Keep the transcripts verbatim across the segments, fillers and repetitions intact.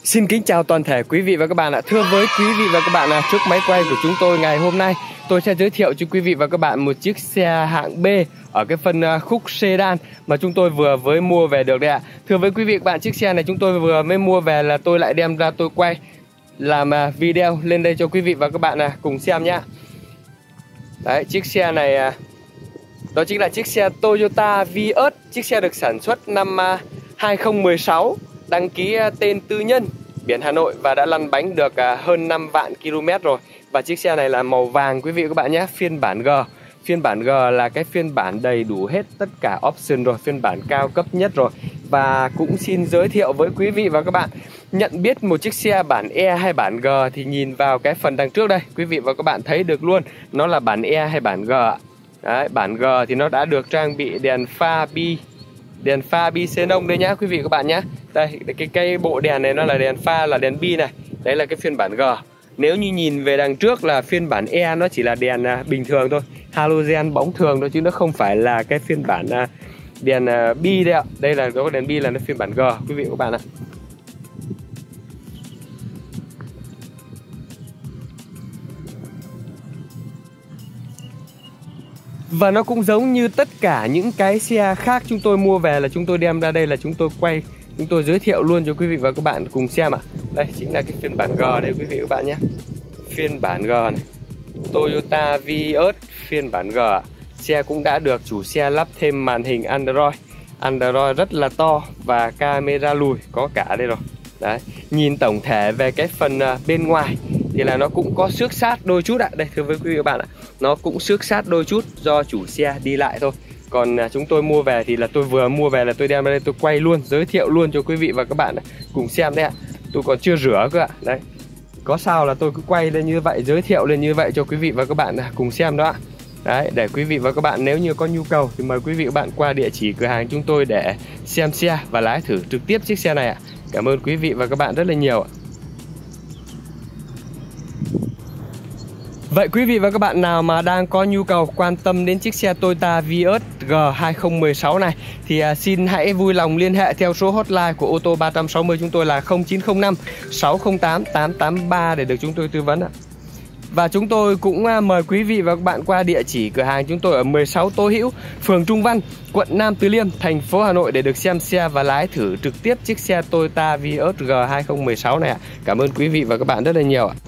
Xin kính chào toàn thể quý vị và các bạn ạ. Thưa với quý vị và các bạn, trước máy quay của chúng tôi ngày hôm nay, tôi sẽ giới thiệu cho quý vị và các bạn một chiếc xe hạng B ở cái phân khúc sedan mà chúng tôi vừa mới mua về được đây ạ. Thưa với quý vị và các bạn, chiếc xe này chúng tôi vừa mới mua về là tôi lại đem ra tôi quay làm video lên đây cho quý vị và các bạn cùng xem nhé. Đấy, chiếc xe này đó chính là chiếc xe Toyota Vios. Chiếc xe được sản xuất năm hai không một sáu, đăng ký tên tư nhân, biển Hà Nội và đã lăn bánh được hơn năm vạn km rồi. Và chiếc xe này là màu vàng quý vị và các bạn nhé, phiên bản G. Phiên bản G là cái phiên bản đầy đủ hết tất cả option rồi, phiên bản cao cấp nhất rồi. Và cũng xin giới thiệu với quý vị và các bạn, nhận biết một chiếc xe bản E hay bản G thì nhìn vào cái phần đằng trước đây, quý vị và các bạn thấy được luôn nó là bản E hay bản G ạ. Đấy, bản G thì nó đã được trang bị đèn pha bi đèn pha bi xenon đây nhá quý vị các bạn nhé. Đây, cái cây bộ đèn này nó là đèn pha, là đèn bi này. Đấy là cái phiên bản G. Nếu như nhìn về đằng trước là phiên bản E, nó chỉ là đèn bình thường thôi, halogen bóng thường thôi, chứ nó không phải là cái phiên bản đèn bi đây ạ. Đây là có đèn bi là nó phiên bản G quý vị các bạn ạ. Và nó cũng giống như tất cả những cái xe khác chúng tôi mua về là chúng tôi đem ra đây là chúng tôi quay, chúng tôi giới thiệu luôn cho quý vị và các bạn cùng xem ạ. Đây chính là cái phiên bản G đây quý vị và các bạn nhé. Phiên bản G này, Toyota Vios phiên bản G. Xe cũng đã được chủ xe lắp thêm màn hình Android. Android rất là to và camera lùi có cả đây rồi. Đấy, nhìn tổng thể về cái phần bên ngoài thì là nó cũng có xước sát đôi chút ạ. Đây thưa với quý vị và các bạn ạ, nó cũng xước sát đôi chút do chủ xe đi lại thôi. Còn chúng tôi mua về thì là tôi vừa mua về là tôi đem ra đây tôi quay luôn, giới thiệu luôn cho quý vị và các bạn cùng xem đấy ạ. Tôi còn chưa rửa cơ ạ. Đấy, có sao là tôi cứ quay lên như vậy, giới thiệu lên như vậy cho quý vị và các bạn cùng xem đó ạ. Đấy, để quý vị và các bạn nếu như có nhu cầu thì mời quý vị và các bạn qua địa chỉ cửa hàng chúng tôi để xem xe và lái thử trực tiếp chiếc xe này ạ. Cảm ơn quý vị và các bạn rất là nhiều ạ. Vậy quý vị và các bạn nào mà đang có nhu cầu quan tâm đến chiếc xe Toyota Vios G hai không một sáu này thì xin hãy vui lòng liên hệ theo số hotline của ô tô ba trăm sáu mươi chúng tôi là không chín không năm sáu không tám tám tám ba để được chúng tôi tư vấn ạ. Và chúng tôi cũng mời quý vị và các bạn qua địa chỉ cửa hàng chúng tôi ở mười sáu Tô Hữu, phường Trung Văn, quận Nam Từ Liêm, thành phố Hà Nội để được xem xe và lái thử trực tiếp chiếc xe Toyota Vios G hai không một sáu này ạ. Cảm ơn quý vị và các bạn rất là nhiều ạ.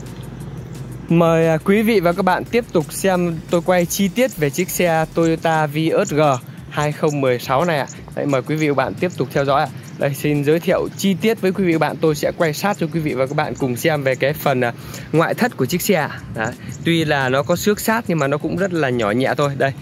Mời quý vị và các bạn tiếp tục xem tôi quay chi tiết về chiếc xe Toyota Vios G hai không một sáu này ạ. Đấy, mời quý vị và các bạn tiếp tục theo dõi ạ. Đây, xin giới thiệu chi tiết với quý vị và các bạn. Tôi sẽ quay sát cho quý vị và các bạn cùng xem về cái phần ngoại thất của chiếc xe. Đấy, tuy là nó có xước sát nhưng mà nó cũng rất là nhỏ nhẹ thôi. Đây,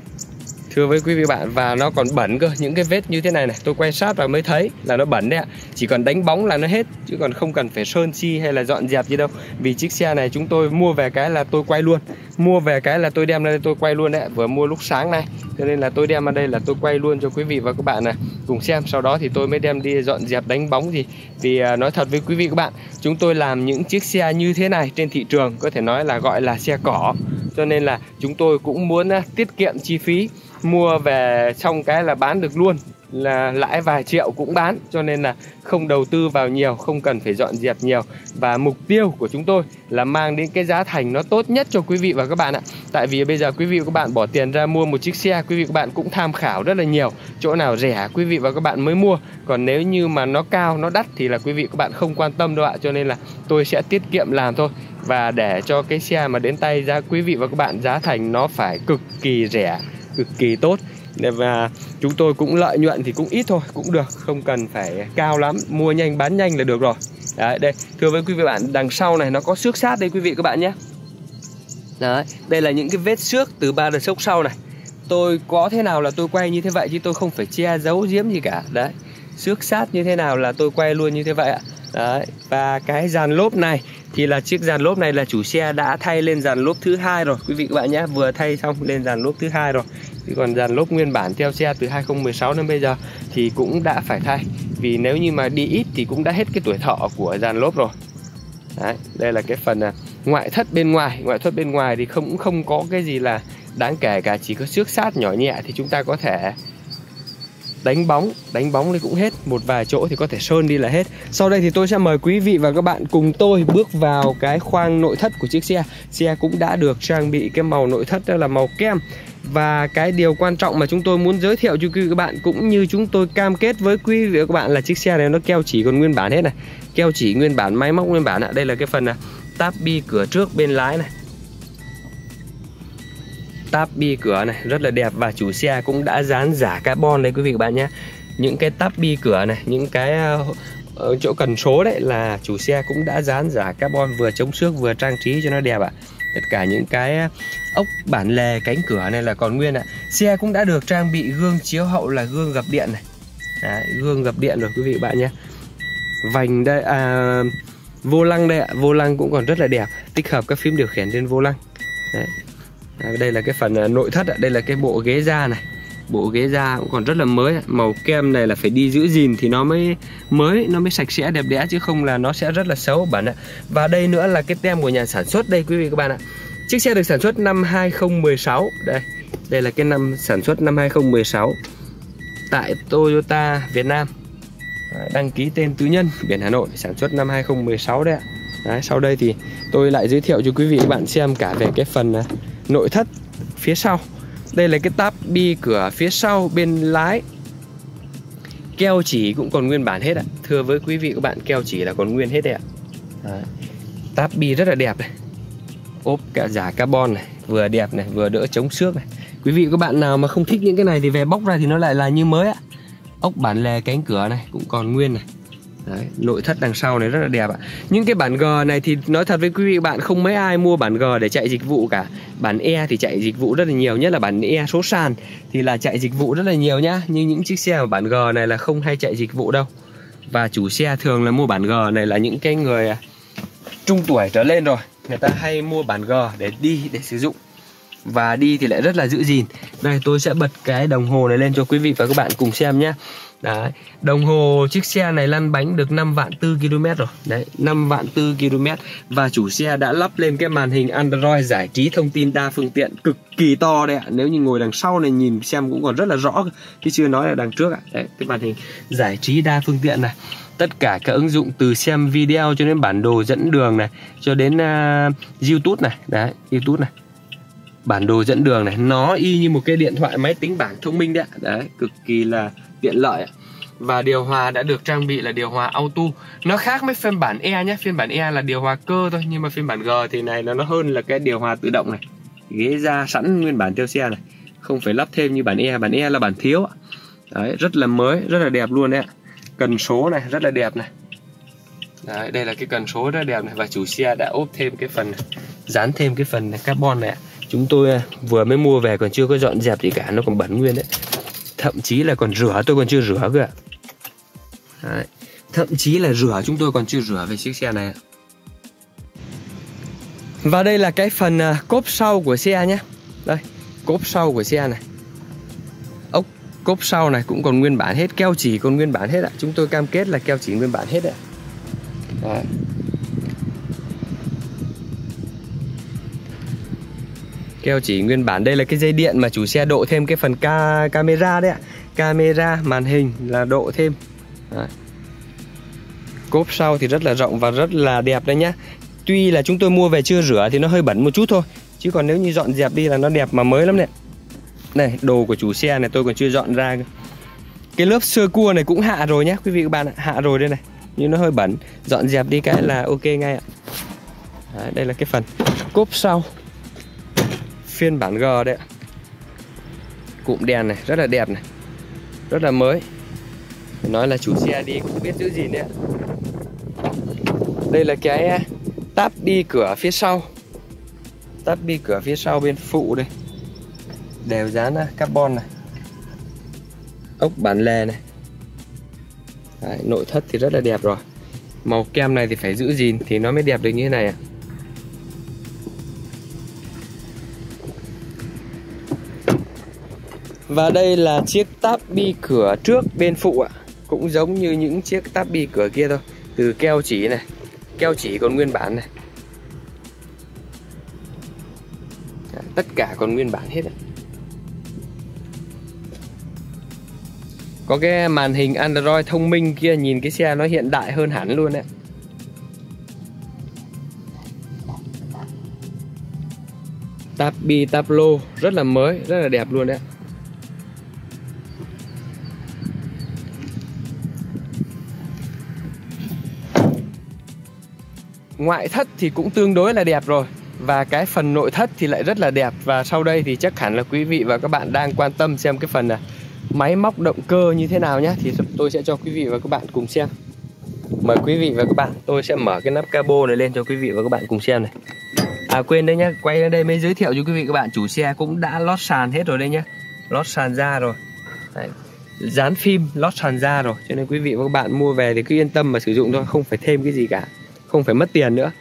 thưa với quý vị và bạn, và nó còn bẩn cơ. Những cái vết như thế này này tôi quay sát vào mới thấy là nó bẩn đấy ạ. Chỉ cần đánh bóng là nó hết, chứ còn không cần phải sơn chi hay là dọn dẹp gì đâu. Vì chiếc xe này chúng tôi mua về cái là tôi quay luôn, mua về cái là tôi đem ra đây tôi quay luôn đấy ạ. Vừa mua lúc sáng này, cho nên là tôi đem ra đây là tôi quay luôn cho quý vị và các bạn này cùng xem. Sau đó thì tôi mới đem đi dọn dẹp đánh bóng gì. Vì uh, nói thật với quý vị và các bạn, chúng tôi làm những chiếc xe như thế này trên thị trường có thể nói là gọi là xe cỏ, cho nên là chúng tôi cũng muốn uh, tiết kiệm chi phí, mua về xong cái là bán được luôn, là lãi vài triệu cũng bán, cho nên là không đầu tư vào nhiều, không cần phải dọn dẹp nhiều. Và mục tiêu của chúng tôi là mang đến cái giá thành nó tốt nhất cho quý vị và các bạn ạ. Tại vì bây giờ quý vị và các bạn bỏ tiền ra mua một chiếc xe, quý vị và các bạn cũng tham khảo rất là nhiều, chỗ nào rẻ quý vị và các bạn mới mua, còn nếu như mà nó cao, nó đắt thì là quý vị và các bạn không quan tâm đâu ạ. Cho nên là tôi sẽ tiết kiệm làm thôi, và để cho cái xe mà đến tay ra quý vị và các bạn giá thành nó phải cực kỳ rẻ, cực kỳ tốt. Và chúng tôi cũng lợi nhuận thì cũng ít thôi, cũng được, không cần phải cao lắm, mua nhanh bán nhanh là được rồi. Đấy, đây, thưa với quý vị và bạn, đằng sau này nó có xước sát đây quý vị các bạn nhé. Đấy, đây là những cái vết xước từ ba đợt sốc sau này. Tôi có thế nào là tôi quay như thế vậy, chứ tôi không phải che giấu giếm gì cả. Đấy, xước sát như thế nào là tôi quay luôn như thế vậy ạ. Đấy, và cái dàn lốp này thì là chiếc dàn lốp này là chủ xe đã thay lên dàn lốp thứ hai rồi quý vị các bạn nhé, vừa thay xong lên dàn lốp thứ hai rồi. Chứ còn dàn lốp nguyên bản theo xe từ hai không một sáu đến bây giờ thì cũng đã phải thay, vì nếu như mà đi ít thì cũng đã hết cái tuổi thọ của dàn lốp rồi. Đấy, đây là cái phần ngoại thất bên ngoài. Ngoại thất bên ngoài thì không không có cái gì là đáng kể cả, chỉ có xước sát nhỏ nhẹ thì chúng ta có thể Đánh bóng, đánh bóng thì cũng hết, một vài chỗ thì có thể sơn đi là hết. Sau đây thì tôi sẽ mời quý vị và các bạn cùng tôi bước vào cái khoang nội thất của chiếc xe. Xe cũng đã được trang bị cái màu nội thất đó là màu kem. Và cái điều quan trọng mà chúng tôi muốn giới thiệu cho quý vị và các bạn, cũng như chúng tôi cam kết với quý vị và các bạn, là chiếc xe này nó keo chỉ còn nguyên bản hết này. Keo chỉ nguyên bản, máy móc nguyên bản ạ. Đây là cái phần táp bi cửa trước bên lái này. Táp bi cửa này rất là đẹp, và chủ xe cũng đã dán giả carbon đấy quý vị và các bạn nhé. Những cái táp bi cửa này, những cái ở chỗ cần số đấy là chủ xe cũng đã dán giả carbon, vừa chống xước vừa trang trí cho nó đẹp ạ. Tất cả những cái ốc bản lề cánh cửa này là còn nguyên ạ. Xe cũng đã được trang bị gương chiếu hậu là gương gập điện này. Đấy, gương gập điện rồi quý vị và bạn nhé. Vành đây, à, vô lăng đây ạ, vô lăng cũng còn rất là đẹp, tích hợp các phím điều khiển trên vô lăng. Đấy. Đây là cái phần nội thất ạ. Đây là cái bộ ghế da này. Bộ ghế da cũng còn rất là mới. Màu kem này là phải đi giữ gìn thì nó mới mới, nó mới sạch sẽ đẹp đẽ, chứ không là nó sẽ rất là xấu bẩn ạ. Và đây nữa là cái tem của nhà sản xuất đây quý vị các bạn ạ. Chiếc xe được sản xuất năm hai không một sáu. Đây, đây là cái năm sản xuất năm hai không một sáu tại Toyota Việt Nam. Đăng ký tên tư nhân, biển Hà Nội, sản xuất năm hai không một sáu đấy ạ. Đấy, sau đây thì tôi lại giới thiệu cho quý vị các bạn xem cả về cái phần nội thất phía sau. Đây là cái táp bi cửa phía sau bên lái. Keo chỉ cũng còn nguyên bản hết ạ. Thưa với quý vị các bạn, keo chỉ là còn nguyên hết đấy ạ. Đấy. Táp bi rất là đẹp này. Ốp cả giả carbon này, vừa đẹp này, vừa đỡ chống xước này. Quý vị các bạn nào mà không thích những cái này thì về bóc ra thì nó lại là như mới ạ. Ốc bản lề cánh cửa này cũng còn nguyên này. Đấy, nội thất đằng sau này rất là đẹp ạ. Những cái bản G này thì nói thật với quý vị bạn, không mấy ai mua bản G để chạy dịch vụ cả. Bản E thì chạy dịch vụ rất là nhiều, nhất là bản E số sàn thì là chạy dịch vụ rất là nhiều nhá. Nhưng những chiếc xe mà bản G này là không hay chạy dịch vụ đâu. Và chủ xe thường là mua bản G này là những cái người trung tuổi trở lên rồi, người ta hay mua bản G để đi, để sử dụng. Và đi thì lại rất là giữ gìn. Đây, tôi sẽ bật cái đồng hồ này lên cho quý vị và các bạn cùng xem nhé. Đấy, đồng hồ chiếc xe này lăn bánh được năm vạn tư ki lô mét rồi. Đấy, năm vạn tư ki lô mét. Và chủ xe đã lắp lên cái màn hình Android giải trí thông tin đa phương tiện cực kỳ to đấy ạ. Nếu như ngồi đằng sau này nhìn xem cũng còn rất là rõ, chứ chưa nói là đằng trước ạ. Đấy, cái màn hình giải trí đa phương tiện này. Tất cả các ứng dụng từ xem video cho đến bản đồ dẫn đường này, cho đến uh, YouTube này. Đấy, YouTube này, bản đồ dẫn đường này, nó y như một cái điện thoại máy tính bảng thông minh đấy ạ. Đấy, cực kỳ là tiện lợi ạ. Và điều hòa đã được trang bị là điều hòa auto. Nó khác với phiên bản E nhé. Phiên bản E là điều hòa cơ thôi, nhưng mà phiên bản G thì này nó hơn là cái điều hòa tự động này. Ghế da sẵn nguyên bản theo xe này, không phải lắp thêm như bản E. Bản E là bản thiếu ạ. Đấy, rất là mới, rất là đẹp luôn đấy ạ. Cần số này rất là đẹp này. Đấy, đây là cái cần số rất là đẹp này. Và chủ xe đã ốp thêm cái phần, dán thêm cái phần carbon này ạ. Chúng tôi vừa mới mua về còn chưa có dọn dẹp gì cả, nó còn bẩn nguyên đấy. Thậm chí là còn rửa tôi còn chưa rửa cơ ạ. Đấy. Thậm chí là rửa chúng tôi còn chưa rửa về chiếc xe này. Và đây là cái phần cốp sau của xe nhé. Đây, cốp sau của xe này. Ốc cốp sau này cũng còn nguyên bản hết, keo chỉ còn nguyên bản hết ạ. Chúng tôi cam kết là keo chỉ nguyên bản hết ạ. Đấy. Keo chỉ nguyên bản. Đây là cái dây điện mà chủ xe độ thêm cái phần ca camera đấy ạ. Camera màn hình là độ thêm. Đấy. Cốp sau thì rất là rộng và rất là đẹp đấy nhá. Tuy là chúng tôi mua về chưa rửa thì nó hơi bẩn một chút thôi, chứ còn nếu như dọn dẹp đi là nó đẹp mà mới lắm đấy. Này, đồ của chủ xe này tôi còn chưa dọn ra. Cái lớp sơ cua này cũng hạ rồi nhé quý vị các bạn ạ. Hạ rồi đây này, nhưng nó hơi bẩn, dọn dẹp đi cái là ok ngay ạ. Đấy, đây là cái phần cốp sau phiên bản G đấy ạ. Cụm đèn này rất là đẹp này, rất là mới. Phải nói là chủ xe đi cũng biết giữ gìn đấy ạ. Đây là cái táp bi cửa phía sau. Táp bi cửa phía sau bên phụ đây, đều dán carbon này. Ốc bản lề này. Đấy, nội thất thì rất là đẹp rồi. Màu kem này thì phải giữ gìn thì nó mới đẹp được như thế này ạ. Và đây là chiếc táp bi cửa trước bên phụ ạ. Cũng giống như những chiếc táp bi cửa kia thôi. Từ keo chỉ này, keo chỉ còn nguyên bản này. Tất cả còn nguyên bản hết ạ. Có cái màn hình Android thông minh kia, nhìn cái xe nó hiện đại hơn hẳn luôn đấy. Táp bi táp lô rất là mới, rất là đẹp luôn đấy. Ngoại thất thì cũng tương đối là đẹp rồi. Và cái phần nội thất thì lại rất là đẹp. Và sau đây thì chắc hẳn là quý vị và các bạn đang quan tâm xem cái phần là máy móc động cơ như thế nào nhé. Thì tôi sẽ cho quý vị và các bạn cùng xem. Mời quý vị và các bạn, tôi sẽ mở cái nắp cabo này lên cho quý vị và các bạn cùng xem này. À quên đấy nhá, quay lên đây mới giới thiệu cho quý vị các bạn, chủ xe cũng đã lót sàn hết rồi đây nhá. Lót sàn da rồi. Đấy, dán phim lót sàn da rồi. Cho nên quý vị và các bạn mua về thì cứ yên tâm mà sử dụng thôi, không phải thêm cái gì cả, không phải mất tiền nữa.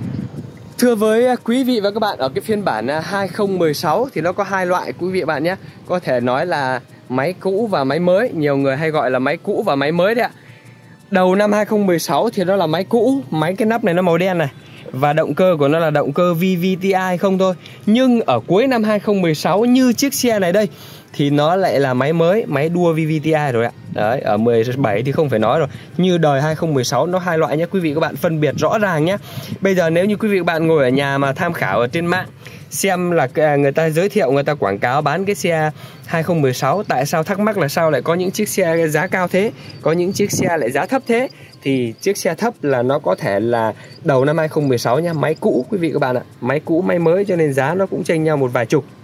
Thưa với quý vị và các bạn, ở cái phiên bản hai không một sáu thì nó có hai loại quý vị và bạn nhé. Có thể nói là máy cũ và máy mới. Nhiều người hay gọi là máy cũ và máy mới đấy ạ. Đầu năm hai không một sáu thì nó là máy cũ. Máy cái nắp này nó màu đen này. Và động cơ của nó là động cơ vê vê tê i không thôi. Nhưng ở cuối năm hai không một sáu như chiếc xe này đây thì nó lại là máy mới, máy đua vê vê tê i rồi ạ. Đấy, ở mười bảy thì không phải nói rồi. Như đời hai không một sáu nó hai loại nhé, quý vị các bạn phân biệt rõ ràng nhé. Bây giờ nếu như quý vị các bạn ngồi ở nhà mà tham khảo ở trên mạng xem là người ta giới thiệu, người ta quảng cáo bán cái xe hai không một sáu, tại sao thắc mắc là sao lại có những chiếc xe giá cao thế, có những chiếc xe lại giá thấp thế. Thì chiếc xe thấp là nó có thể là đầu năm hai không một sáu nha, máy cũ quý vị các bạn ạ. Máy cũ máy mới cho nên giá nó cũng chênh nhau một vài chục.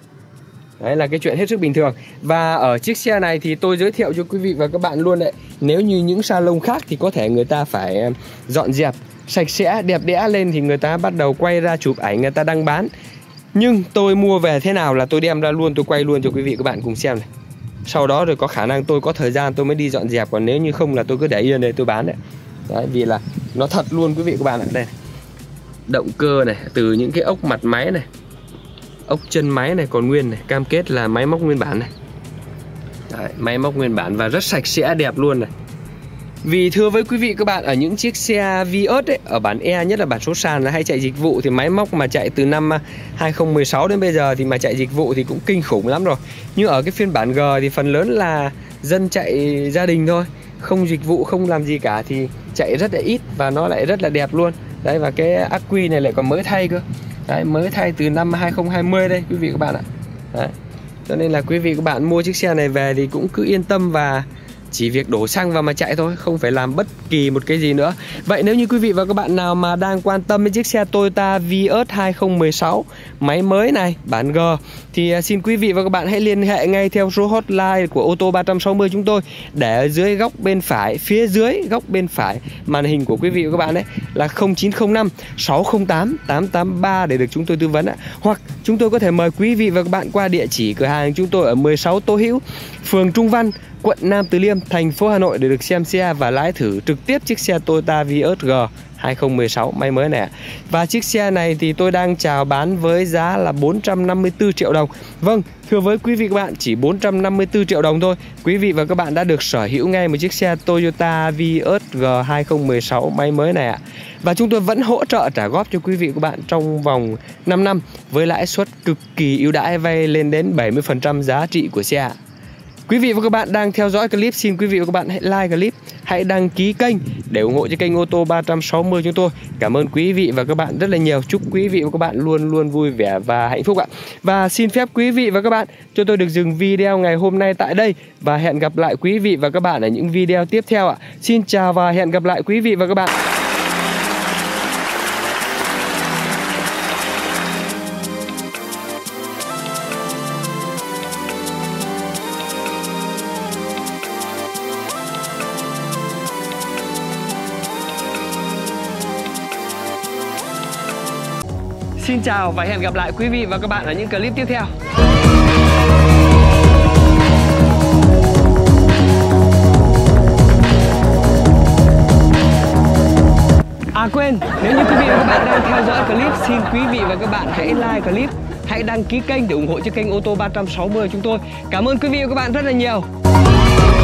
Đấy là cái chuyện hết sức bình thường. Và ở chiếc xe này thì tôi giới thiệu cho quý vị và các bạn luôn đấy. Nếu như những salon khác thì có thể người ta phải dọn dẹp sạch sẽ đẹp đẽ lên thì người ta bắt đầu quay ra chụp ảnh, người ta đăng bán. Nhưng tôi mua về thế nào là tôi đem ra luôn, tôi quay luôn cho quý vị các bạn cùng xem này. Sau đó rồi có khả năng tôi có thời gian tôi mới đi dọn dẹp, còn nếu như không là tôi cứ để yên đây tôi bán đấy. Đấy, vì là nó thật luôn quý vị các bạn ạ. Đây này. Động cơ này, từ những cái ốc mặt máy này, ốc chân máy này còn nguyên này, cam kết là máy móc nguyên bản này. Đấy, máy móc nguyên bản và rất sạch sẽ đẹp luôn này. Vì thưa với quý vị các bạn, ở những chiếc xe Vios ấy, ở bản E nhất là bản số sàn là hay chạy dịch vụ thì máy móc mà chạy từ năm hai không một sáu đến bây giờ thì mà chạy dịch vụ thì cũng kinh khủng lắm rồi. Nhưng ở cái phiên bản G thì phần lớn là dân chạy gia đình thôi, không dịch vụ, không làm gì cả thì chạy rất là ít và nó lại rất là đẹp luôn. Đấy, và cái ắc quy này lại còn mới thay cơ. Đấy, mới thay từ năm hai không hai không đây quý vị các bạn ạ. Đấy. Cho nên là quý vị các bạn mua chiếc xe này về thì cũng cứ yên tâm và chỉ việc đổ xăng vào mà chạy thôi, không phải làm bất kỳ một cái gì nữa. Vậy nếu như quý vị và các bạn nào mà đang quan tâm đến chiếc xe Toyota Vios hai không một sáu máy mới này, bản G thì xin quý vị và các bạn hãy liên hệ ngay theo số hotline của ô tô ba sáu không chúng tôi, để ở dưới góc bên phải, phía dưới góc bên phải màn hình của quý vị và các bạn đấy là không chín không năm sáu không tám tám tám ba để được chúng tôi tư vấn ạ. Hoặc chúng tôi có thể mời quý vị và các bạn qua địa chỉ cửa hàng chúng tôi ở mười sáu Tô Hữu, phường Trung Văn, quận Nam Từ Liêm, thành phố Hà Nội để được xem xe và lái thử trực tiếp chiếc xe Toyota Vios G hai không một sáu máy mới này. Và chiếc xe này thì tôi đang chào bán với giá là bốn trăm năm mươi tư triệu đồng. Vâng, thưa với quý vị các bạn, chỉ bốn trăm năm mươi tư triệu đồng thôi, quý vị và các bạn đã được sở hữu ngay một chiếc xe Toyota Vios G hai không một sáu máy mới này ạ. Và chúng tôi vẫn hỗ trợ trả góp cho quý vị và các bạn trong vòng năm năm với lãi suất cực kỳ ưu đãi, vay lên đến bảy mươi phần trăm giá trị của xe ạ. Quý vị và các bạn đang theo dõi clip, xin quý vị và các bạn hãy like clip, hãy đăng ký kênh để ủng hộ cho kênh ô tô ba sáu không chúng tôi. Cảm ơn quý vị và các bạn rất là nhiều. Chúc quý vị và các bạn luôn luôn vui vẻ và hạnh phúc ạ. Và xin phép quý vị và các bạn cho tôi được dừng video ngày hôm nay tại đây và hẹn gặp lại quý vị và các bạn ở những video tiếp theo ạ. Xin chào và hẹn gặp lại quý vị và các bạn. Xin chào và hẹn gặp lại quý vị và các bạn ở những clip tiếp theo. À quên, nếu như quý vị và các bạn đang theo dõi clip, xin quý vị và các bạn hãy like clip, hãy đăng ký kênh để ủng hộ cho kênh ô tô ba sáu không chúng tôi. Cảm ơn quý vị và các bạn rất là nhiều.